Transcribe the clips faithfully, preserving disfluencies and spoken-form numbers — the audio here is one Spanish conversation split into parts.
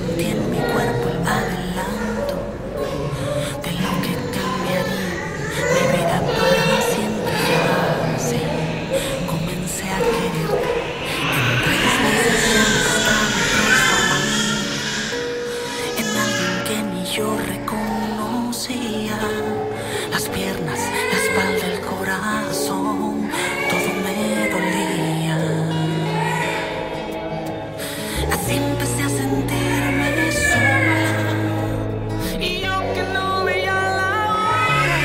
Sentí en mi cuerpo el adelanto de lo que cambiaría mi vida para siempre. Ya sí, comencé a quererte. En tres meses ya me estaba transformando en alguien que ni yo reconocía. Las piernas, la espalda, el corazón, todo me dolía. Así empecé a sentirme sola, y yo que no veía la hora.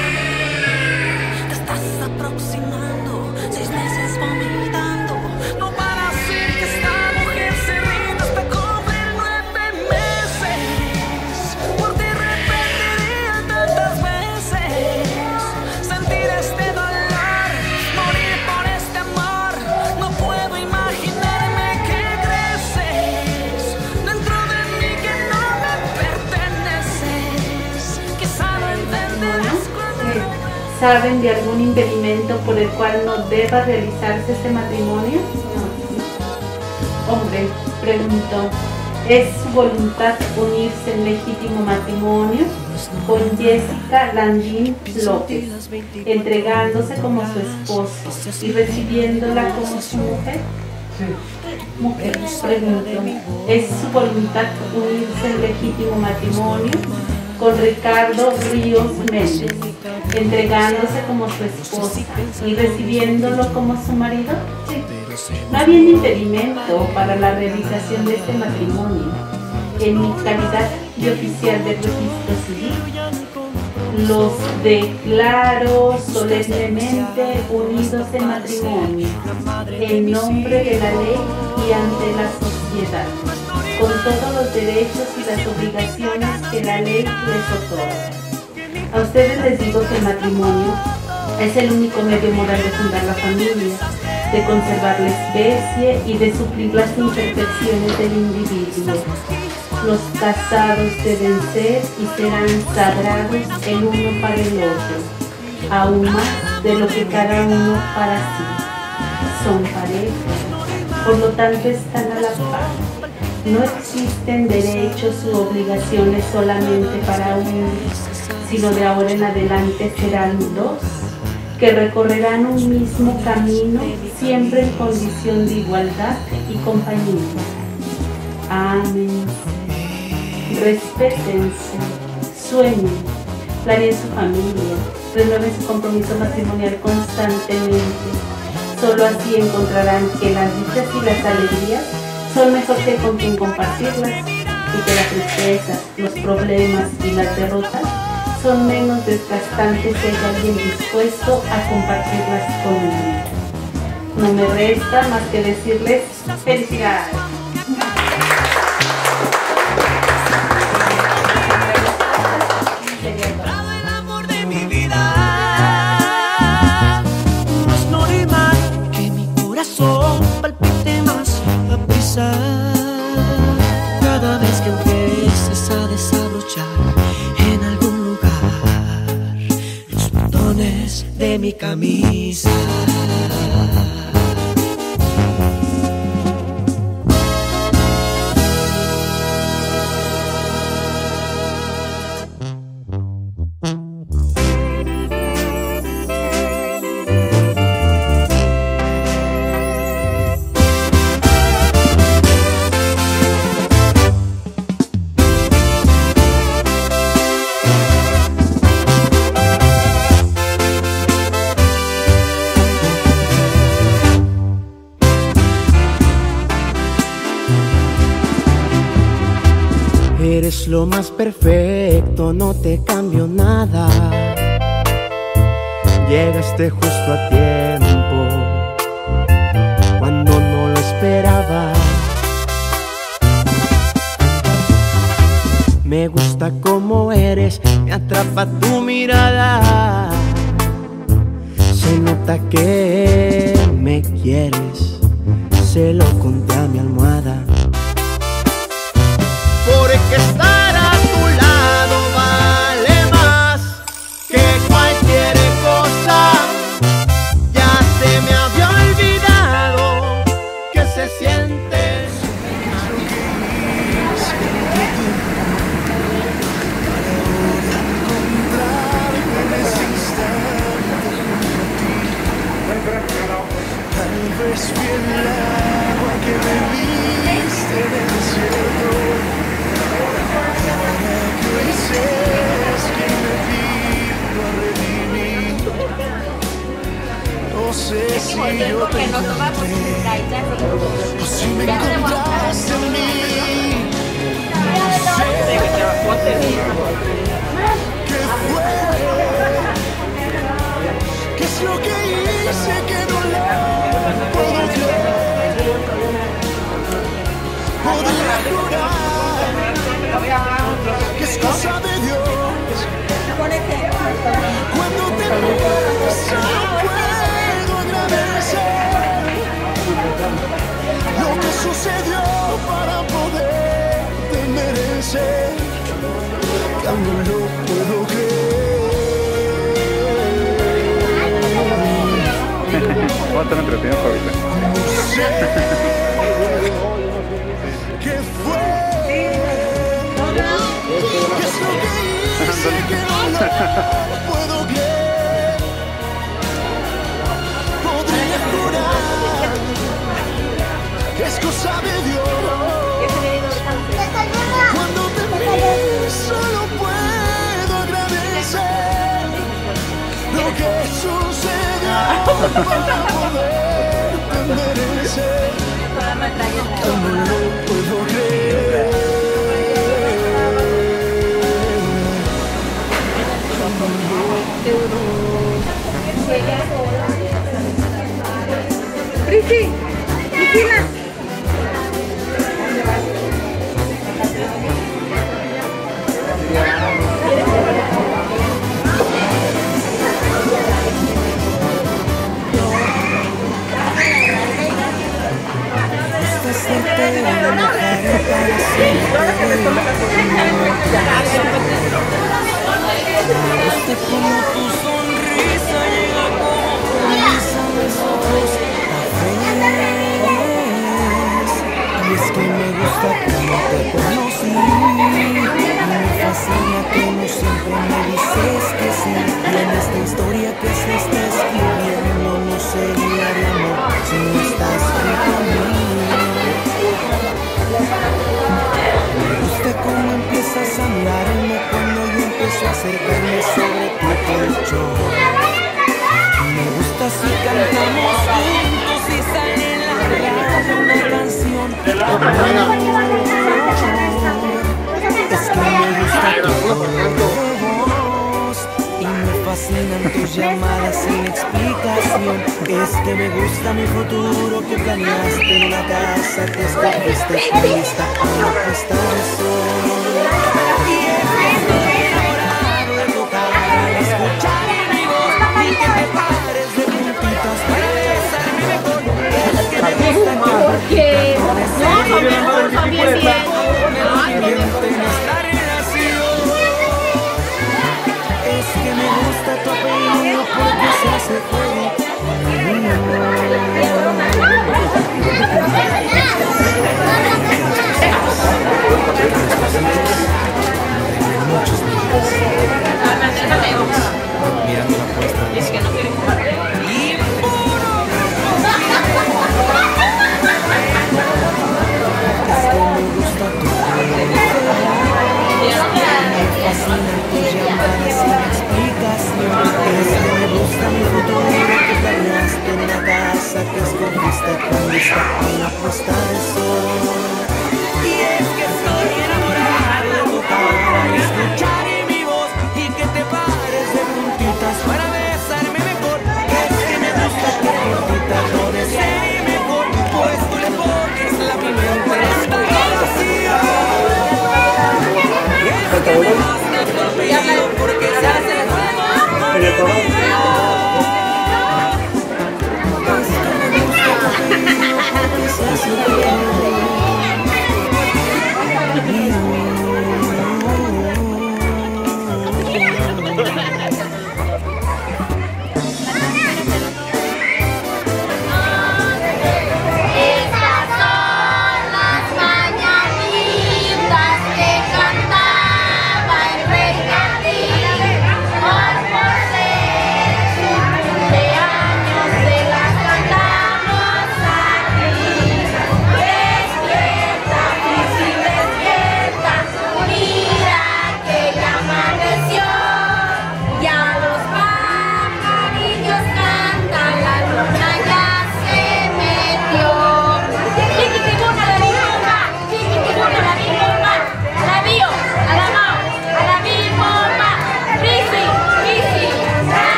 Te estás aproximando, seis meses vomitando. No para decir que esta mujer se rinde hasta cumplir nueve meses. Por ti repetiría tantas veces sentir este dolor, morir por este amor. No puedo imaginarme que creces dentro de mí, que no me perteneces. Quizá lo entenderás cuando Eh, ¿Saben de algún impedimento por el cual no deba realizarse este matrimonio? Hombre, preguntó, ¿es su voluntad unirse en legítimo matrimonio con Jessica Landín López, entregándose como su esposa y recibiéndola como su mujer? Mujer, preguntó, ¿es su voluntad unirse en legítimo matrimonio con Ricardo Ríos Méndez, entregándose como su esposa y recibiéndolo como su marido? Sí. No había impedimento para la realización de este matrimonio. En mi calidad de oficial del registro civil, los declaro solemnemente unidos en matrimonio, en nombre de la ley y ante la sociedad, con todos los derechos y las obligaciones que la ley les otorga. A ustedes les digo que el matrimonio es el único medio moral de fundar la familia, de conservar la especie y de suplir las imperfecciones del individuo. Los casados deben ser y serán sagrados el uno para el otro, aún más de lo que cada uno para sí. Son pareja, por lo tanto están a la par. No existen derechos u obligaciones solamente para uno, sino de ahora en adelante serán dos, que recorrerán un mismo camino, siempre en condición de igualdad y compañía. Amén. Respétense, sueñen, planeen su familia, renueven su compromiso matrimonial constantemente. Solo así encontrarán que las dichas y las alegrías son mejor que con quien compartirlas, y que la tristeza, los problemas y las derrotas son menos desgastantes si hay alguien dispuesto a compartirlas conmigo. No me resta más que decirles felicidades. Cada vez que empieces a desabrochar en algún lugar los botones de mi camisa, eres lo más perfecto, no te cambio nada. Llegaste justo a tiempo, cuando no lo esperaba. Me gusta cómo eres, me atrapa tu mirada. Se nota que me quieres, se lo conté a mi almohada. Porque estar a tu lado vale más que cualquier cosa. Ya se me había olvidado que se siente. tiempo que no toma por su caída. Si me encontraste en mí, ¿qué es lo que hice que no lo puedo creer? Podría jurar que es cosa de Dios. Cuando te pienso no puedo agradecer lo que sucedió para poderte merecer. Que aún no lo puedo creer. ¿Cómo están entretenidos ahorita? No sé qué fue, qué es lo que hice que no lo puedo creer. Podría jurar que es cosa de Dios. Cuando te pienso no puedo agradecer lo que sucedió para poderte merecer. Que no lo puedo creer. Prisi, Priscila. Gusta como tu sonrisa llega como brisa a mis ojos cafés. Y es que me gusta como te conocí. Me fascina que no siempre me dices que sí. Y en esta historia que se está escribiendo no sería de amor si no estás junto a mí. Me gusta cómo empiezas a mirarme cuando yo empiezo a acercarme sobre tu pecho. Me gusta si cantamos juntos y sale en la radio una canción. Es que me gusta tu tono de voz y me fascinan tus llamadas sin explicación. Es que me gusta mi futuro que planeaste en una casa que escogiste con lista a la puesta de sol. Y es que estoy enamorado de tu cara al escuchar mi voz y que me pares de puntitas para besarme mejor. Es que me gusta Porque no, son bien, son bien, bien. en esta relación. Es que me gusta tu apellido porque se hace fuego. Mirando la puesta. Es que no quiere jugar. Fascinan tus llamadas sin explicación. Es que me gusta mi futuro que planeaste en una casa que escogiste con lista a la puesta de sol. Y es que estoy